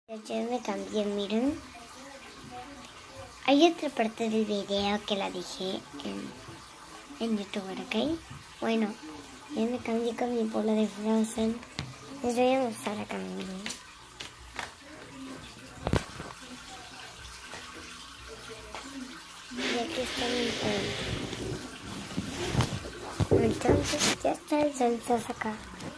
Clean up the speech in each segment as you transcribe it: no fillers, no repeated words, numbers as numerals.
Ya me cambié, miren. Hay otra parte del video que la dejé en YouTube, ¿ok? Bueno, ya me cambié con mi polo de Frozen. Les voy a mostrar acá, miren. Y aquí está mi polo. Entonces ya está el sol acá.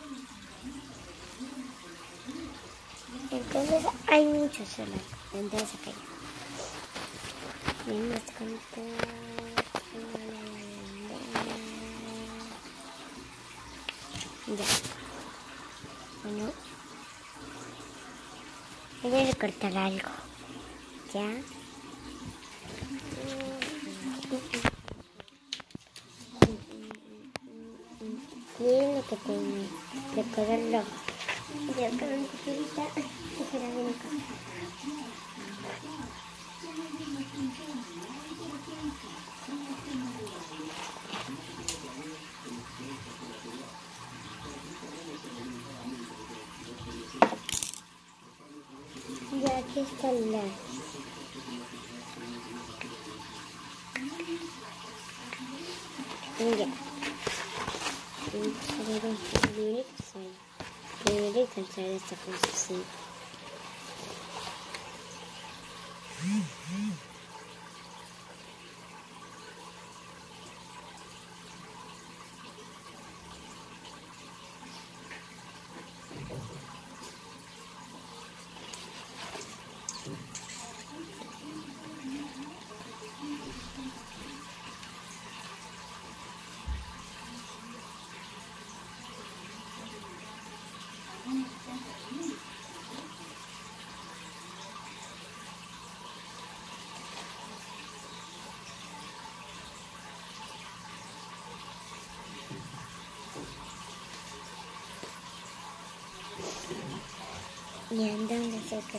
Entonces hay mucho sol acá. Entonces acá ya. Miren, está ya. Bueno, voy a recortar algo. Ya. Miren lo que tengo. De color rojo. Ya con una tijerita. Tijera bien acá. Ya aquí está el lápiz. Ya. Debería alcanzar esta cosa así. Y andando cerca.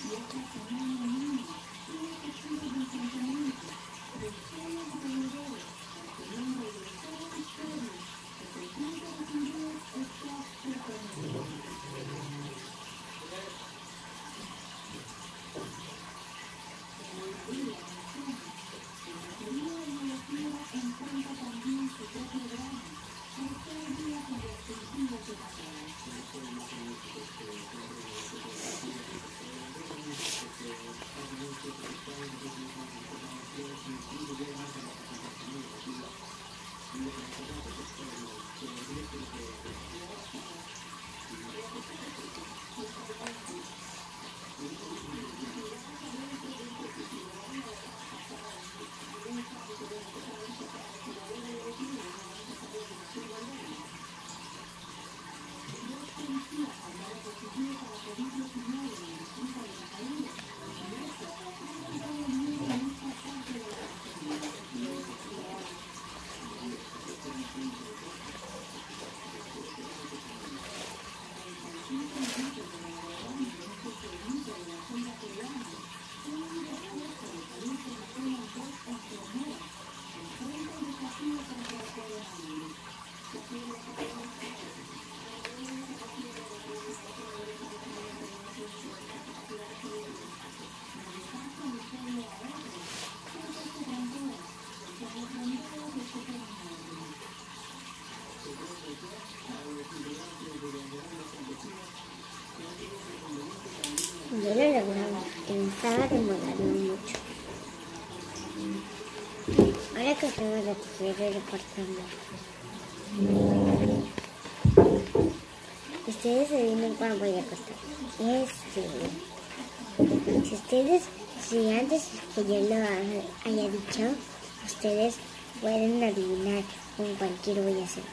Yo lo lograba, que me estaba demorando mucho. Ahora que tengo la tijera recortando. Ustedes se vienen cuando voy a cortar. Si antes que yo lo haya dicho, ustedes pueden adivinar con cualquier voy a hacer.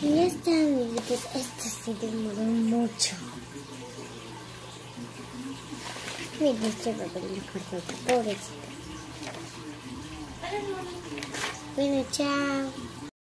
Y ya está, amiguitos. Esto sí demoró mucho. Miren, este papelito cortado, pobrecito. Bueno, chao.